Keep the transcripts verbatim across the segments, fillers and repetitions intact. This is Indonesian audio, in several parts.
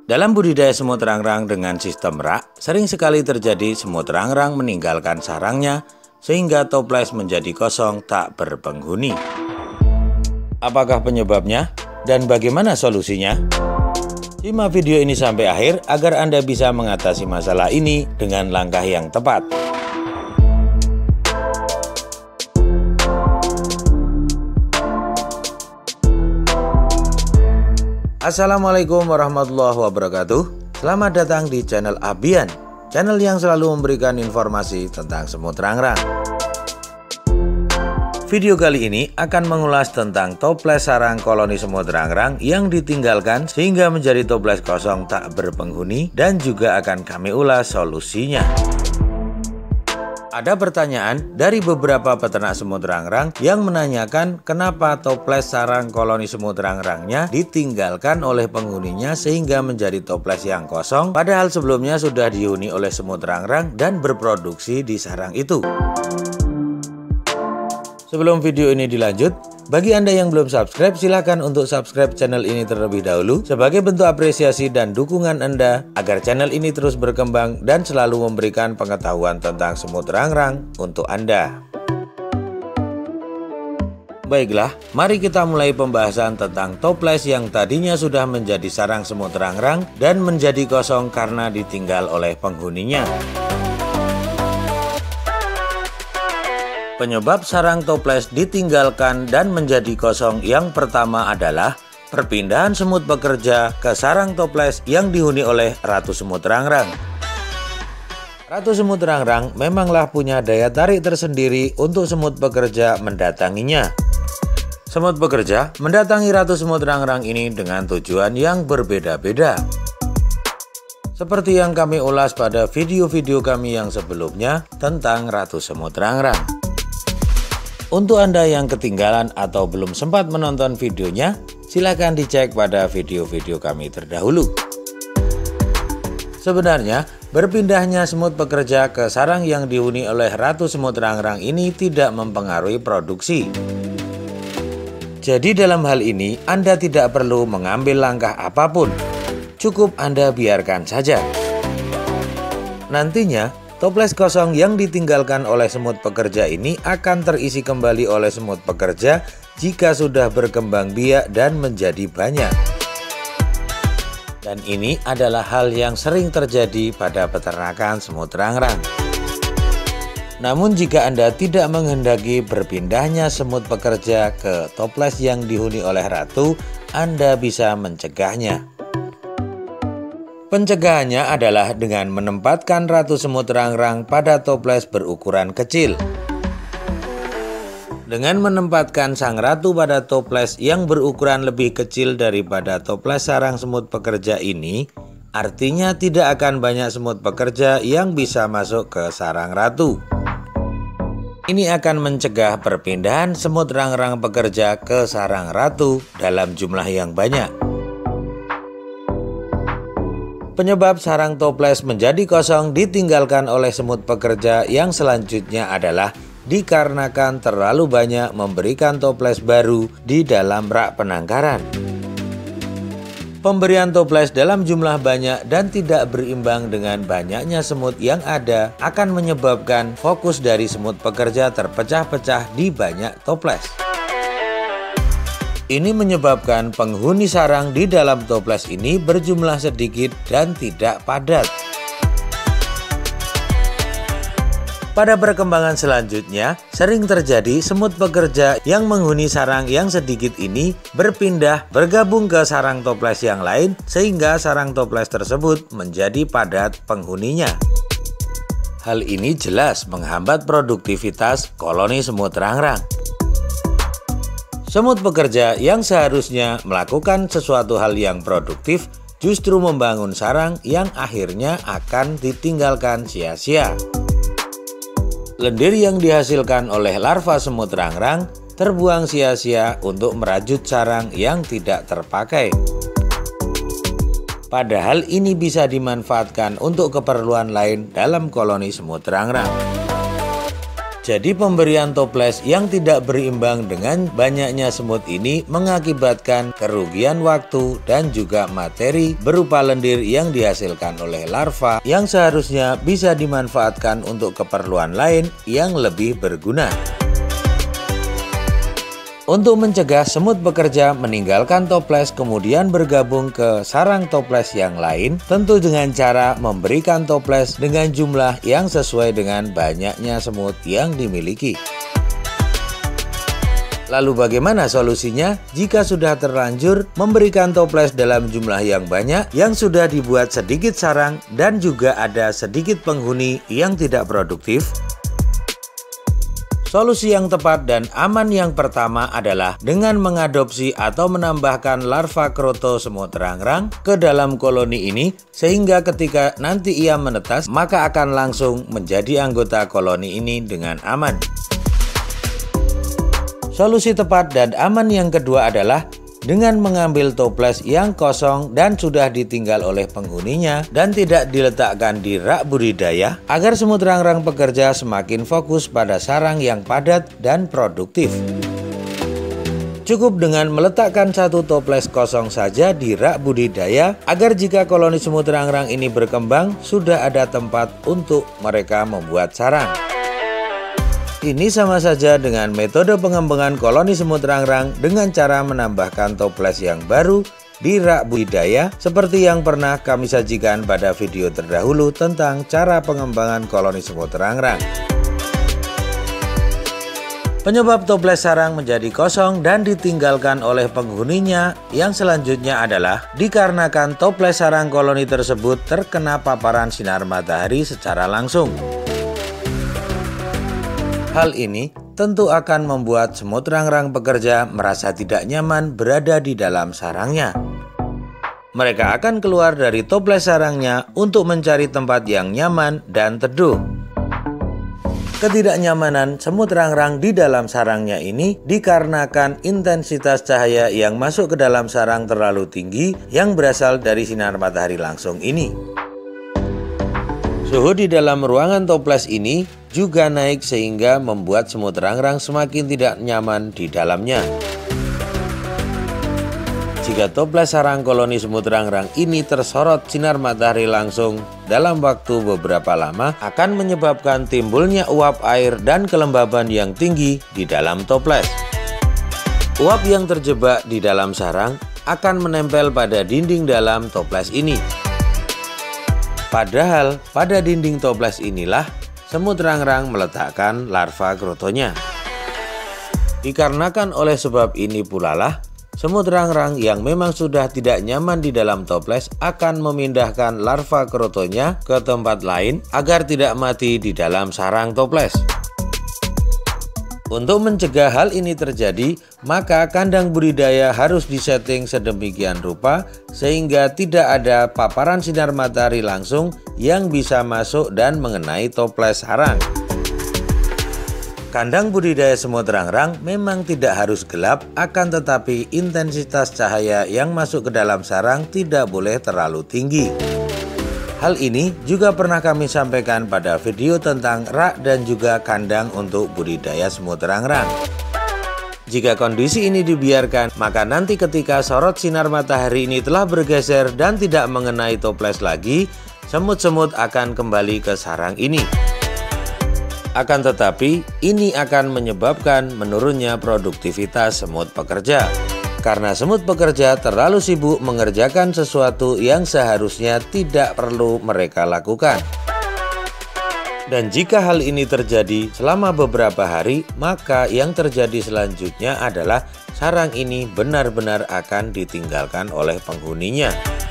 Dalam budidaya semut rangrang dengan sistem rak, sering sekali terjadi semut rangrang meninggalkan sarangnya sehingga toples menjadi kosong tak berpenghuni. Apakah penyebabnya dan bagaimana solusinya? Simak video ini sampai akhir agar Anda bisa mengatasi masalah ini dengan langkah yang tepat. Assalamualaikum warahmatullahi wabarakatuh. Selamat datang di channel Abian, channel yang selalu memberikan informasi tentang semut rangrang. Video kali ini akan mengulas tentang toples sarang koloni semut rangrang yang ditinggalkan sehingga menjadi toples kosong tak berpenghuni, dan juga akan kami ulas solusinya. Ada pertanyaan dari beberapa peternak semut rangrang yang menanyakan kenapa toples sarang koloni semut rangrangnya ditinggalkan oleh penghuninya sehingga menjadi toples yang kosong, padahal sebelumnya sudah dihuni oleh semut rangrang dan berproduksi di sarang itu. Sebelum video ini dilanjut, bagi Anda yang belum subscribe, silakan untuk subscribe channel ini terlebih dahulu sebagai bentuk apresiasi dan dukungan Anda agar channel ini terus berkembang dan selalu memberikan pengetahuan tentang semut rangrang untuk Anda. Baiklah, mari kita mulai pembahasan tentang toples yang tadinya sudah menjadi sarang semut rangrang dan menjadi kosong karena ditinggal oleh penghuninya. Penyebab sarang toples ditinggalkan dan menjadi kosong yang pertama adalah perpindahan semut pekerja ke sarang toples yang dihuni oleh ratu semut rangrang. Ratu semut rangrang memanglah punya daya tarik tersendiri untuk semut pekerja mendatanginya. Semut pekerja mendatangi ratu semut rangrang ini dengan tujuan yang berbeda-beda. Seperti yang kami ulas pada video-video kami yang sebelumnya tentang ratu semut rangrang. Untuk Anda yang ketinggalan atau belum sempat menonton videonya, silakan dicek pada video-video kami terdahulu. Sebenarnya, berpindahnya semut pekerja ke sarang yang dihuni oleh ratu semut rangrang ini tidak mempengaruhi produksi. Jadi dalam hal ini, Anda tidak perlu mengambil langkah apapun. Cukup Anda biarkan saja. Nantinya, toples kosong yang ditinggalkan oleh semut pekerja ini akan terisi kembali oleh semut pekerja jika sudah berkembang biak dan menjadi banyak. Dan ini adalah hal yang sering terjadi pada peternakan semut rangrang. Namun jika Anda tidak menghendaki berpindahnya semut pekerja ke toples yang dihuni oleh ratu, Anda bisa mencegahnya. Pencegahannya adalah dengan menempatkan ratu semut rangrang pada toples berukuran kecil. Dengan menempatkan sang ratu pada toples yang berukuran lebih kecil daripada toples sarang semut pekerja ini, artinya tidak akan banyak semut pekerja yang bisa masuk ke sarang ratu. Ini akan mencegah perpindahan semut rangrang pekerja ke sarang ratu dalam jumlah yang banyak. Penyebab sarang toples menjadi kosong ditinggalkan oleh semut pekerja yang selanjutnya adalah dikarenakan terlalu banyak memberikan toples baru di dalam rak penangkaran. Pemberian toples dalam jumlah banyak dan tidak berimbang dengan banyaknya semut yang ada akan menyebabkan fokus dari semut pekerja terpecah-pecah di banyak toples. Ini menyebabkan penghuni sarang di dalam toples ini berjumlah sedikit dan tidak padat. Pada perkembangan selanjutnya, sering terjadi semut pekerja yang menghuni sarang yang sedikit ini berpindah bergabung ke sarang toples yang lain sehingga sarang toples tersebut menjadi padat penghuninya. Hal ini jelas menghambat produktivitas koloni semut rangrang. Semut pekerja yang seharusnya melakukan sesuatu hal yang produktif justru membangun sarang yang akhirnya akan ditinggalkan sia-sia. Lendir yang dihasilkan oleh larva semut rangrang terbuang sia-sia untuk merajut sarang yang tidak terpakai. Padahal ini bisa dimanfaatkan untuk keperluan lain dalam koloni semut rangrang. Jadi pemberian toples yang tidak berimbang dengan banyaknya semut ini mengakibatkan kerugian waktu dan juga materi berupa lendir yang dihasilkan oleh larva yang seharusnya bisa dimanfaatkan untuk keperluan lain yang lebih berguna. Untuk mencegah semut bekerja meninggalkan toples kemudian bergabung ke sarang toples yang lain, tentu dengan cara memberikan toples dengan jumlah yang sesuai dengan banyaknya semut yang dimiliki. Lalu bagaimana solusinya? Jika sudah terlanjur memberikan toples dalam jumlah yang banyak, yang sudah dibuat sedikit sarang dan juga ada sedikit penghuni yang tidak produktif, solusi yang tepat dan aman yang pertama adalah dengan mengadopsi atau menambahkan larva kroto semut rangrang ke dalam koloni ini, sehingga ketika nanti ia menetas maka akan langsung menjadi anggota koloni ini dengan aman. Solusi tepat dan aman yang kedua adalah dengan mengambil toples yang kosong dan sudah ditinggal oleh penghuninya dan tidak diletakkan di rak budidaya agar semut rangrang pekerja semakin fokus pada sarang yang padat dan produktif. Cukup dengan meletakkan satu toples kosong saja di rak budidaya agar jika koloni semut rangrang ini berkembang sudah ada tempat untuk mereka membuat sarang. Ini sama saja dengan metode pengembangan koloni semut rangrang dengan cara menambahkan toples yang baru di rak budidaya seperti yang pernah kami sajikan pada video terdahulu tentang cara pengembangan koloni semut rangrang. Penyebab toples sarang menjadi kosong dan ditinggalkan oleh penghuninya yang selanjutnya adalah dikarenakan toples sarang koloni tersebut terkena paparan sinar matahari secara langsung. Hal ini tentu akan membuat semut rangrang pekerja merasa tidak nyaman berada di dalam sarangnya. Mereka akan keluar dari toples sarangnya untuk mencari tempat yang nyaman dan teduh. Ketidaknyamanan semut rangrang di dalam sarangnya ini dikarenakan intensitas cahaya yang masuk ke dalam sarang terlalu tinggi yang berasal dari sinar matahari langsung ini. Suhu di dalam ruangan toples ini juga naik sehingga membuat semut rangrang semakin tidak nyaman di dalamnya. Jika toples sarang koloni semut rangrang ini tersorot sinar matahari langsung dalam waktu beberapa lama, akan menyebabkan timbulnya uap air dan kelembaban yang tinggi di dalam toples. Uap yang terjebak di dalam sarang akan menempel pada dinding dalam toples ini. Padahal pada dinding toples inilah semut rangrang meletakkan larva krotonya. Dikarenakan oleh sebab ini pula lah, semut rangrang yang memang sudah tidak nyaman di dalam toples akan memindahkan larva krotonya ke tempat lain agar tidak mati di dalam sarang toples. Untuk mencegah hal ini terjadi, maka kandang budidaya harus disetting sedemikian rupa sehingga tidak ada paparan sinar matahari langsung yang bisa masuk dan mengenai toples sarang. Kandang budidaya semut rangrang memang tidak harus gelap, akan tetapi intensitas cahaya yang masuk ke dalam sarang tidak boleh terlalu tinggi. Hal ini juga pernah kami sampaikan pada video tentang rak dan juga kandang untuk budidaya semut rangrang. Jika kondisi ini dibiarkan, maka nanti ketika sorot sinar matahari ini telah bergeser dan tidak mengenai toples lagi, semut-semut akan kembali ke sarang ini. Akan tetapi, ini akan menyebabkan menurunnya produktivitas semut pekerja. Karena semut pekerja terlalu sibuk mengerjakan sesuatu yang seharusnya tidak perlu mereka lakukan. Dan jika hal ini terjadi selama beberapa hari, maka yang terjadi selanjutnya adalah sarang ini benar-benar akan ditinggalkan oleh penghuninya.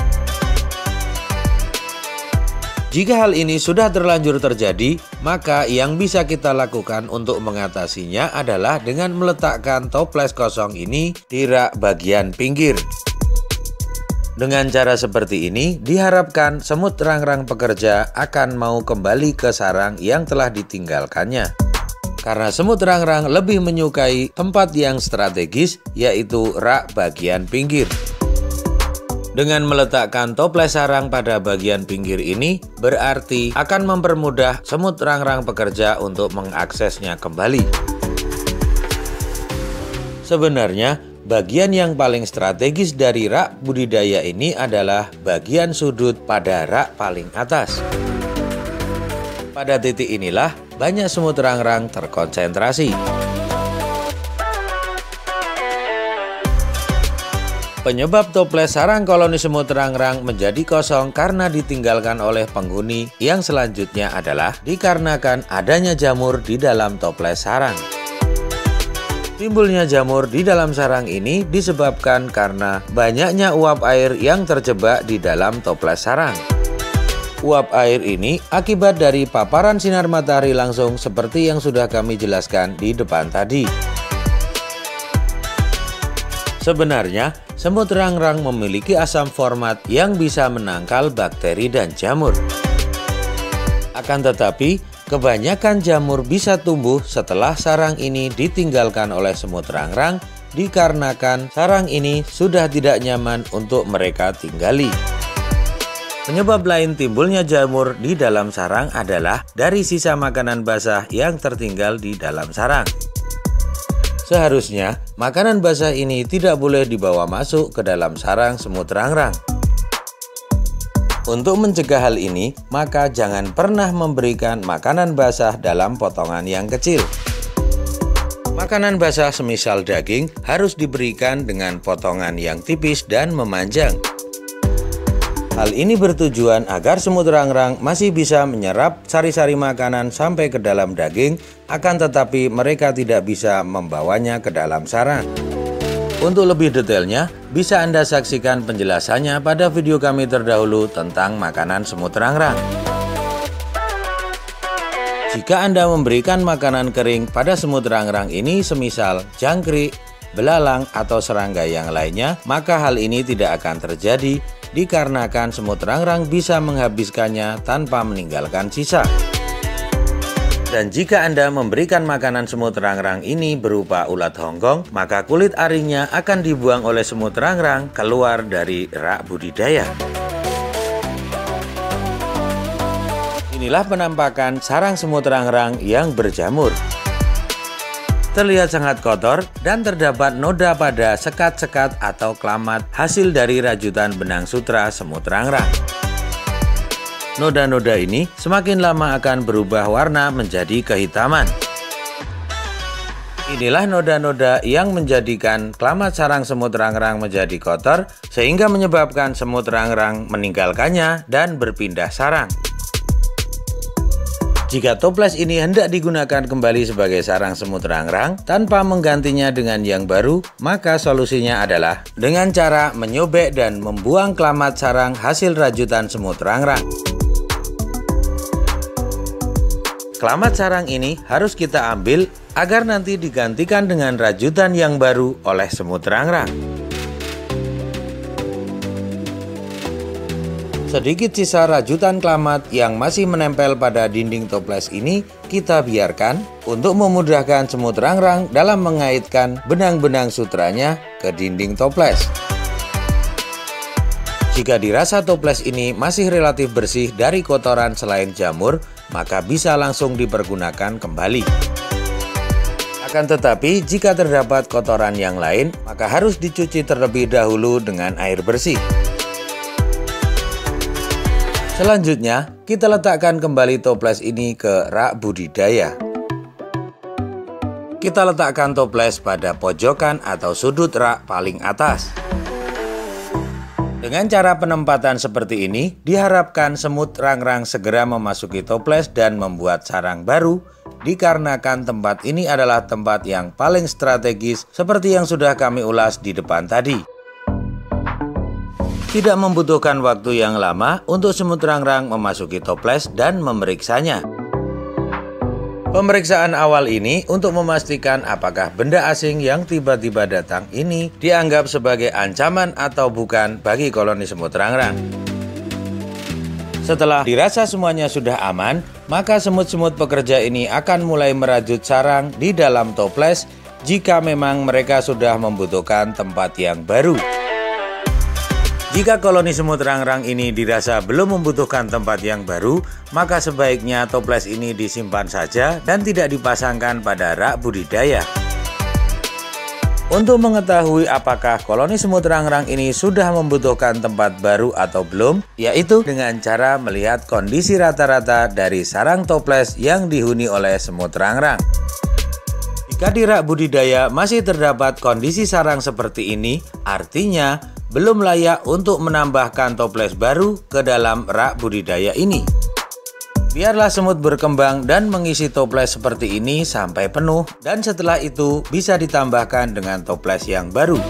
Jika hal ini sudah terlanjur terjadi, maka yang bisa kita lakukan untuk mengatasinya adalah dengan meletakkan toples kosong ini di rak bagian pinggir. Dengan cara seperti ini, diharapkan semut rangrang pekerja akan mau kembali ke sarang yang telah ditinggalkannya. Karena semut rangrang lebih menyukai tempat yang strategis, yaitu rak bagian pinggir. Dengan meletakkan toples sarang pada bagian pinggir ini, berarti akan mempermudah semut rangrang pekerja untuk mengaksesnya kembali. Sebenarnya, bagian yang paling strategis dari rak budidaya ini adalah bagian sudut pada rak paling atas. Pada titik inilah banyak semut rangrang terkonsentrasi. Penyebab toples sarang koloni semut rangrang menjadi kosong karena ditinggalkan oleh penghuni yang selanjutnya adalah dikarenakan adanya jamur di dalam toples sarang. Timbulnya jamur di dalam sarang ini disebabkan karena banyaknya uap air yang terjebak di dalam toples sarang. Uap air ini akibat dari paparan sinar matahari langsung seperti yang sudah kami jelaskan di depan tadi. Sebenarnya, semut rangrang memiliki asam format yang bisa menangkal bakteri dan jamur. Akan tetapi, kebanyakan jamur bisa tumbuh setelah sarang ini ditinggalkan oleh semut rangrang dikarenakan sarang ini sudah tidak nyaman untuk mereka tinggali. Penyebab lain timbulnya jamur di dalam sarang adalah dari sisa makanan basah yang tertinggal di dalam sarang. Seharusnya, makanan basah ini tidak boleh dibawa masuk ke dalam sarang semut rangrang. Untuk mencegah hal ini, maka jangan pernah memberikan makanan basah dalam potongan yang kecil. Makanan basah semisal daging harus diberikan dengan potongan yang tipis dan memanjang. Hal ini bertujuan agar semut rangrang masih bisa menyerap sari-sari makanan sampai ke dalam daging, akan tetapi mereka tidak bisa membawanya ke dalam sarang. Untuk lebih detailnya, bisa Anda saksikan penjelasannya pada video kami terdahulu tentang makanan semut rangrang. Jika Anda memberikan makanan kering pada semut rangrang ini semisal jangkrik, belalang, atau serangga yang lainnya, maka hal ini tidak akan terjadi dikarenakan semut rangrang bisa menghabiskannya tanpa meninggalkan sisa. Dan jika Anda memberikan makanan semut rangrang ini berupa ulat hongkong, maka kulit aringnya akan dibuang oleh semut rangrang keluar dari rak budidaya. Inilah penampakan sarang semut rangrang yang berjamur. Terlihat sangat kotor dan terdapat noda pada sekat-sekat atau kelamat hasil dari rajutan benang sutra semut rangrang. Noda-noda ini semakin lama akan berubah warna menjadi kehitaman. Inilah noda-noda yang menjadikan kelamat sarang semut rangrang menjadi kotor sehingga menyebabkan semut rangrang meninggalkannya dan berpindah sarang. Jika toples ini hendak digunakan kembali sebagai sarang semut rangrang tanpa menggantinya dengan yang baru, maka solusinya adalah dengan cara menyobek dan membuang kelamat sarang hasil rajutan semut rangrang. Kelamat sarang ini harus kita ambil agar nanti digantikan dengan rajutan yang baru oleh semut rangrang. Sedikit sisa rajutan kelamat yang masih menempel pada dinding toples ini kita biarkan untuk memudahkan semut rangrang dalam mengaitkan benang-benang sutranya ke dinding toples. Jika dirasa toples ini masih relatif bersih dari kotoran selain jamur, maka bisa langsung dipergunakan kembali. Akan tetapi, jika terdapat kotoran yang lain, maka harus dicuci terlebih dahulu dengan air bersih. Selanjutnya, kita letakkan kembali toples ini ke rak budidaya. Kita letakkan toples pada pojokan atau sudut rak paling atas. Dengan cara penempatan seperti ini, diharapkan semut rangrang segera memasuki toples dan membuat sarang baru, dikarenakan tempat ini adalah tempat yang paling strategis seperti yang sudah kami ulas di depan tadi. Tidak membutuhkan waktu yang lama untuk semut rangrang memasuki toples dan memeriksanya. Pemeriksaan awal ini untuk memastikan apakah benda asing yang tiba-tiba datang ini dianggap sebagai ancaman atau bukan bagi koloni semut rangrang. Setelah dirasa semuanya sudah aman, maka semut-semut pekerja ini akan mulai merajut sarang di dalam toples jika memang mereka sudah membutuhkan tempat yang baru. Jika koloni semut rangrang ini dirasa belum membutuhkan tempat yang baru, maka sebaiknya toples ini disimpan saja dan tidak dipasangkan pada rak budidaya. Untuk mengetahui apakah koloni semut rangrang ini sudah membutuhkan tempat baru atau belum, yaitu dengan cara melihat kondisi rata-rata dari sarang toples yang dihuni oleh semut rangrang. Jika di rak budidaya masih terdapat kondisi sarang seperti ini, artinya belum layak untuk menambahkan toples baru ke dalam rak budidaya ini. Biarlah semut berkembang dan mengisi toples seperti ini sampai penuh, dan setelah itu bisa ditambahkan dengan toples yang baru.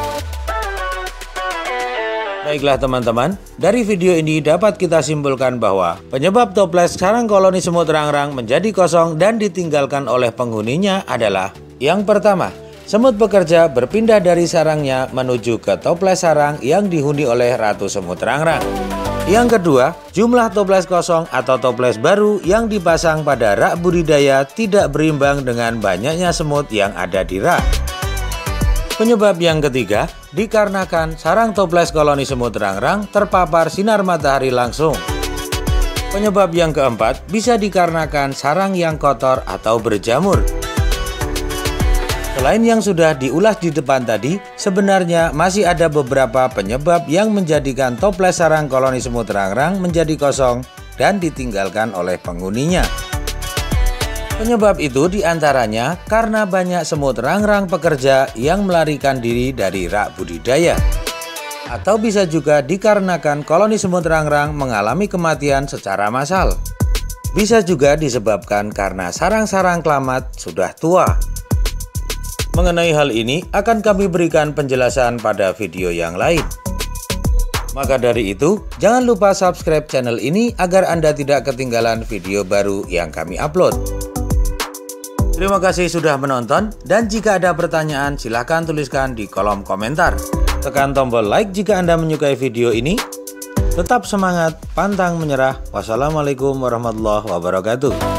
Baiklah teman-teman, dari video ini dapat kita simpulkan bahwa penyebab toples sarang koloni semut rangrang menjadi kosong dan ditinggalkan oleh penghuninya adalah: yang pertama, semut bekerja berpindah dari sarangnya menuju ke toples sarang yang dihuni oleh ratu semut rangrang. Yang kedua, jumlah toples kosong atau toples baru yang dipasang pada rak budidaya tidak berimbang dengan banyaknya semut yang ada di rak. Penyebab yang ketiga, dikarenakan sarang toples koloni semut rangrang terpapar sinar matahari langsung. Penyebab yang keempat, bisa dikarenakan sarang yang kotor atau berjamur. Selain yang sudah diulas di depan tadi, sebenarnya masih ada beberapa penyebab yang menjadikan toples sarang koloni semut rangrang menjadi kosong dan ditinggalkan oleh penghuninya. Penyebab itu diantaranya karena banyak semut rangrang pekerja yang melarikan diri dari rak budidaya. Atau bisa juga dikarenakan koloni semut rangrang mengalami kematian secara massal. Bisa juga disebabkan karena sarang-sarang kelamat sudah tua. Mengenai hal ini akan kami berikan penjelasan pada video yang lain. Maka dari itu, jangan lupa subscribe channel ini agar Anda tidak ketinggalan video baru yang kami upload. Terima kasih sudah menonton, dan jika ada pertanyaan silahkan tuliskan di kolom komentar. Tekan tombol like jika Anda menyukai video ini. Tetap semangat, pantang menyerah. Wassalamualaikum warahmatullahi wabarakatuh.